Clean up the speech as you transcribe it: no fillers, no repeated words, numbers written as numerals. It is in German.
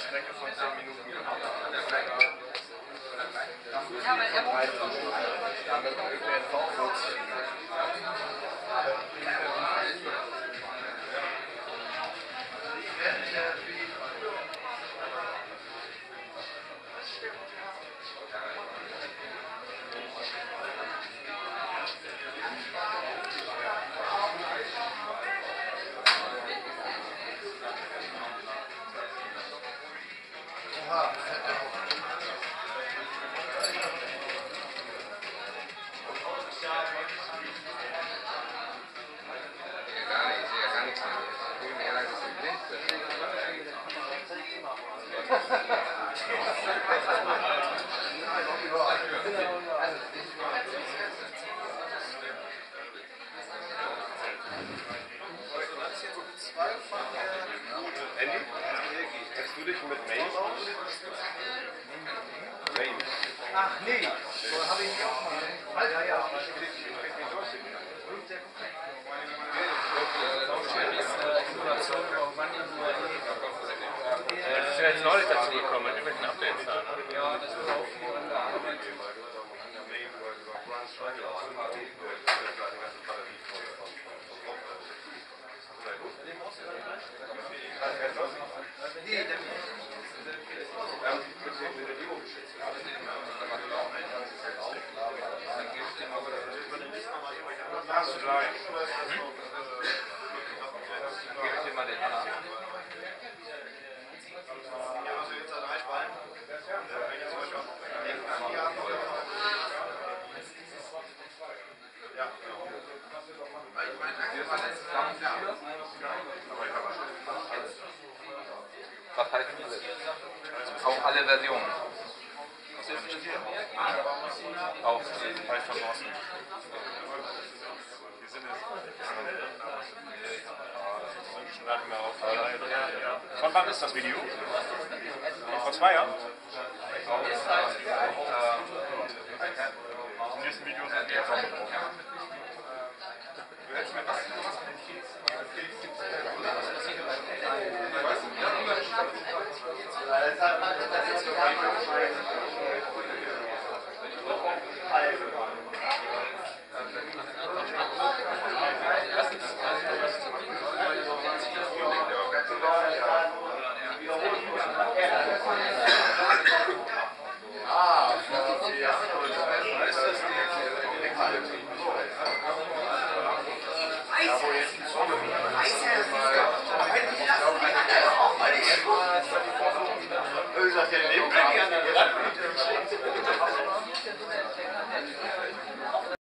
Strecke von 10 Minuten gemacht. Ja, weil er wohnt Andy, kennst du dich mit Mail aus? Mail. Ach nee, so habe ich mich auch mal. Ja, ja. Das ist ja jetzt neulich dazu gekommen, mit irgendwelchen Updates da, ne? Ja, das wird auch viel an der Arbeit. Hast du gleich. Gib dir mal den Anna. Was heißt alles? Auch alle Versionen. Auch Weiß von Osten. Die sind jetzt. Schon gar nicht mehr auf. Von wann ist das Video? Vor 2 Jahren? Die nächsten Videos sind eher von Das